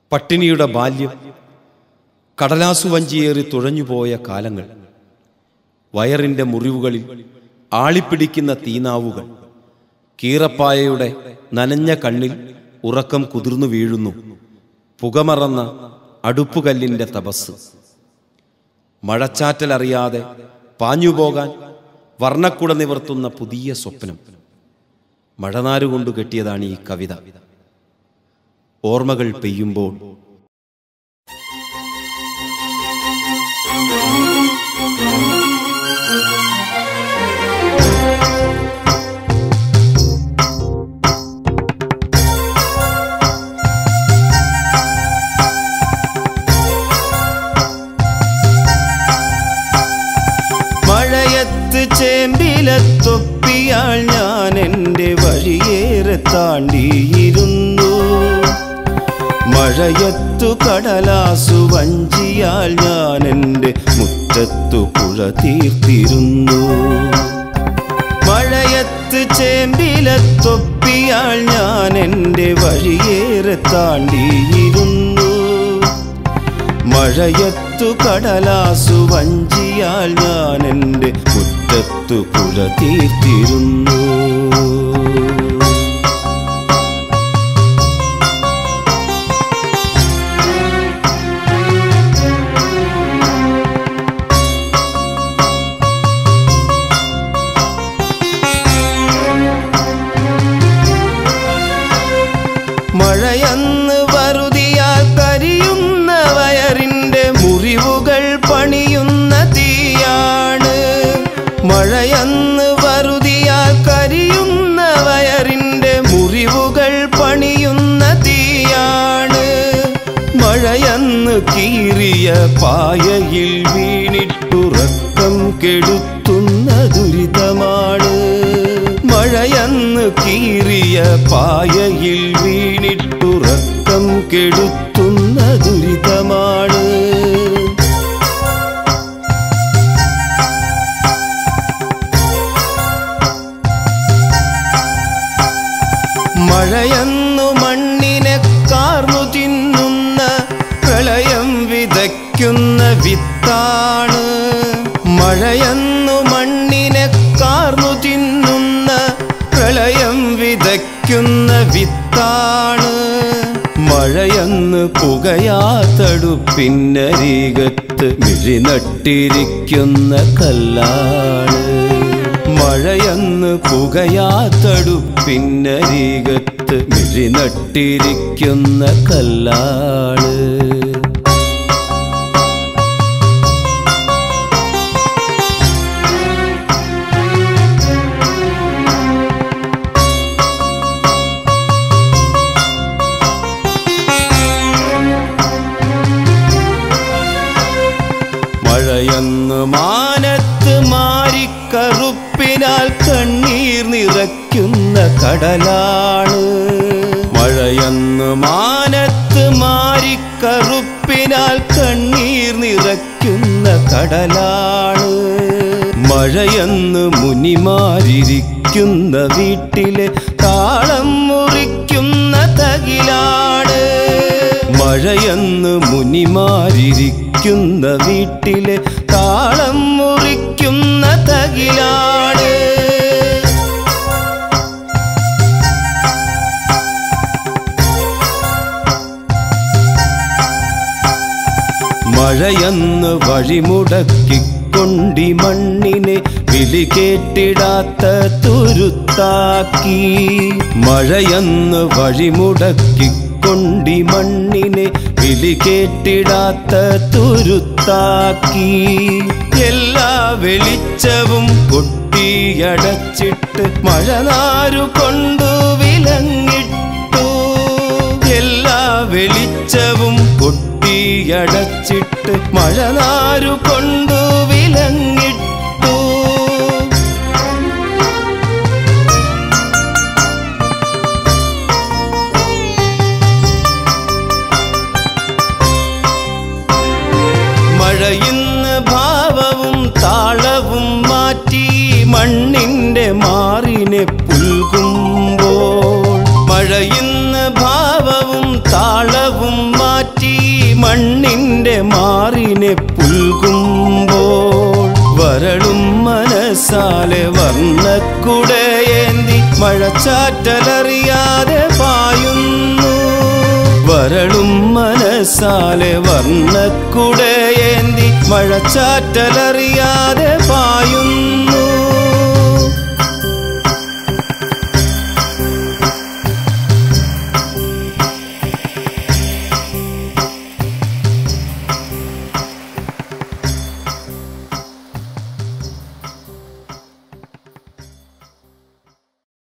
പട്ടിണിയുടെ ബാല്യം, കടലാസു വഞ്ചിയേറി തുഴഞ്ഞുപോയ കാലങ്ങൾ, വയറിൻ്റെ മുറിവുകളിൽ ആളിപ്പിടിക്കുന്ന തീനാവുകൾ, കീറപ്പായയുടെ നനഞ്ഞ കണ്ണിൽ ഉറക്കം കുതിർന്നു വീഴുന്നു, പുകമറന്ന അടുപ്പുകല്ലിൻ്റെ തപസ്. മഴച്ചാറ്റലറിയാതെ പാഞ്ഞുപോകാൻ വർണ്ണക്കുട നിവർത്തുന്ന പുതിയ സ്വപ്നം. മഴനാരുകൊണ്ടു കെട്ടിയതാണ് ഈ കവിത. ഓർമ്മകൾ പെയ്യുമ്പോൾ മഴയത്ത് ചേമ്പിലത്തൊപ്പിയാൽ ഞാൻ എൻ്റെ വഴിയേറെ താണ്ടിയിരുന്നു. മഴയത്തു കടലാസു വഞ്ചിയാൽ ഞാൻ എൻ്റെ മുറ്റത്തു പുഴ തീർത്തിരുന്നു. മഴയത്ത് ചേമ്പിലത്തൊപ്പിയാൽ ഞാൻ എൻ്റെ വഴിയേറെ താണ്ടിയിരുന്നു. മഴയത്തു കടലാസു വഞ്ചിയാൽ ഞാൻ എൻ്റെ മുറ്റത്തു പുഴ തീർത്തിരുന്നു. മഴയന്ന് വറുതിയാൽ കരിയുന്ന വയറിൻ്റെ മുറിവുകൾ പണിയുന്ന തീയാണ്. മഴയന്ന് വറുതിയാൽ കരിയുന്ന വയറിൻ്റെ മുറിവുകൾ പണിയുന്ന തീയാണ്. മഴയന്ന് കീറിയ പായയിൽ വീണിട്ടുറക്കം കെടുത്തുന്ന ദുരിതമാണ്. മഴയന്ന് കീറിയ പായയിൽ വീണിട്ടുറക്കം കെടുത്തുന്ന ദുരിതമാണ്. മഴയന്നു മണ്ണിനെ കാർന്നു തിന്നുന്ന പ്രളയം വിതയ്ക്കുന്ന വിത്താണ്. മഴയന്നു മണ്ണിനെ കാർന്നു തിന്നുന്ന പ്രളയം വിതയ്ക്കുന്ന വിത്താണ്. മഴയന്ന് പുകയാത്തടുപ്പിന്നരികത്ത് മിഴിനട്ടിരിക്കുന്ന കല്ലാണ്. മഴയന്ന് പുകയാത്തടുപ്പിന്നരികത്ത് മിഴിനട്ടിരിക്കുന്ന കല്ലാണ്. മഴയന്ന് മാനത്ത് മാരിക്കറുപ്പിനാൽ കണ്ണീർ നിറയ്ക്കുന്ന കടലാണ്. മഴയന്ന് മാനത്ത് മാരിക്കറുപ്പിനാൽ കണ്ണീർ നിറയ്ക്കുന്ന കടലാണ്. മഴയന്ന് മുനിമാരിരിക്കുന്ന വീട്ടിലെ താളം മുറിക്കുന്ന തകിലാണ്. മഴയന്ന് മുനിമാരിരിക്കുന്ന വീട്ടിലെ താളം മുറിക്കുന്ന തകിലാണ്. മഴയന്ന് വഴിമുടക്കിക്കൊണ്ടി മണ്ണിനെ വിളി കേട്ടിടാത്ത തുരുത്താക്കി. മഴയന്ന് വഴിമുടക്കിക്കൊണ്ടി മണ്ണിനെ വിളി കേട്ടിടാത്ത തുരുത്താക്കി. എല്ലാ വെളിച്ചവും കൊട്ടിയടച്ചിട്ട് മഴനാരു കൊണ്ടു വിലങ്ങിട്ടു. എല്ലാ വെളിച്ചവും കൊട്ടിയടച്ചിട്ട് മഴനാരു കൊണ്ടു വിലങ്ങിട്ടു. മഴയിന്ന് ഭാവവും താളവും മാറ്റി മണ്ണിൻ്റെ മാറിനെ പുൽകുമ്പോൾ. മഴയിന്ന് ഭാവവും താളവും മാറ്റി മണ്ണിന്റെ മാറിനെ പുൽകുമ്പോൾ വരളും മനസ്സാലെ വർണ്ണക്കുടയേന്തി മഴച്ചാറ്റലറിയാതെ പായുന്നു. വരളും മനസ്സാലെ വർണ്ണക്കുടയേന്തി മഴച്ചാറ്റലറിയാതെ പായുന്നു.